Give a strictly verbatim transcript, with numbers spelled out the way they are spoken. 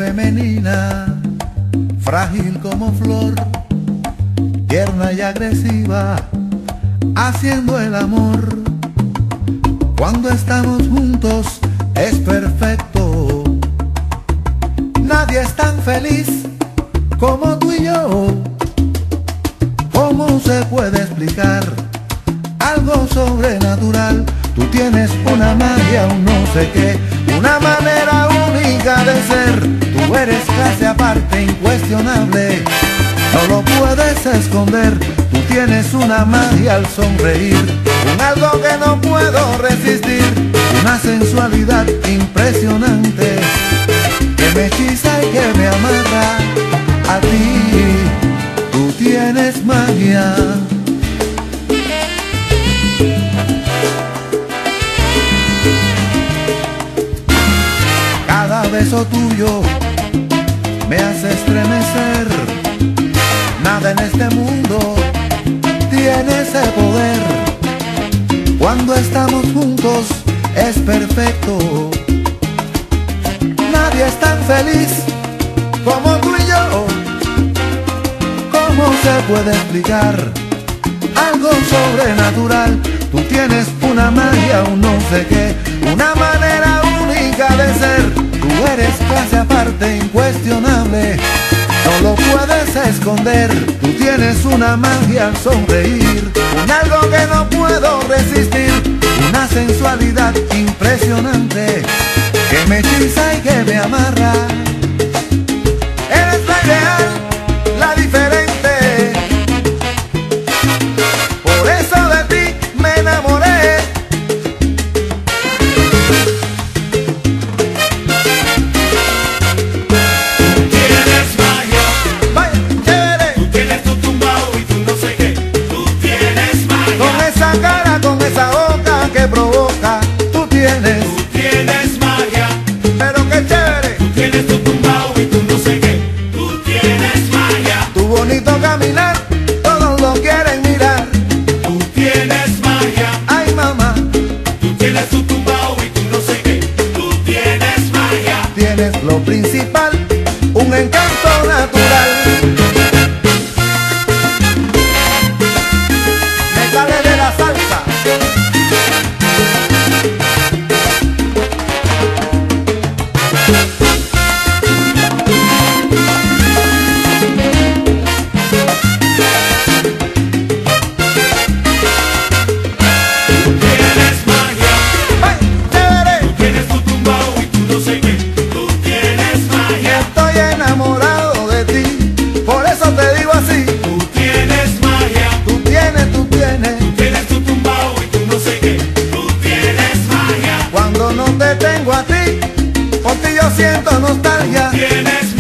femenina, frágil como flor, tierna y agresiva, haciendo el amor. Cuando estamos juntos es perfecto. Nadie es tan feliz como tú y yo. ¿Cómo se puede explicar algo sobrenatural? Tú tienes una magia, un no sé qué, una manera única de ser. Tú eres clase aparte, incuestionable, no lo puedes esconder. Tú tienes una magia al sonreír, un algo que no puedo resistir, una sensualidad impresionante que me hechiza y que me amarra a ti. Tú tienes magia. Cada beso tuyo me hace estremecer. Nada en este mundo tiene ese poder. Cuando estamos juntos es perfecto. Nadie es tan feliz como tú y yo. ¿Cómo se puede explicar algo sobrenatural? Tú tienes una magia, un no sé qué, una manera única de ser. Tú eres clase aparte, incuestionable, no lo puedes esconder. Tú tienes una magia al sonreír, un algo que no puedo resistir, una sensualidad impresionante que me hechiza y que me amarra. Eres la ideal, la diferente, por eso de ti me enamoré. Tú tienes magia, Vaya, chévere, tú tienes tu tumbao y tú no sé qué. Tú tienes con magia, esa cara, con esa boca que provoca. Tú tienes, tú tienes magia, pero qué chévere, tú tienes tu tumbao y tú no sé qué. Tú tienes magia, tu bonito caminar, todos lo quieren mirar. tú tienes magia, Ay mamá, tú tienes tu tumbao y tú no sé qué. Tú tienes magia. tienes lo principal, un encanto natural. Me sale de la salsa. Tienes magia, Ay, chévere, tú tienes tu tumbao y tú no sé qué. Tú tienes magia, estoy enamorado de ti, por eso te digo así. tú tienes magia, Tú tienes, tú tienes, tú tienes tu tumbao y tú no sé qué. Tú tienes magia, cuando no te tengo a ti, por ti yo siento nostalgia. tienes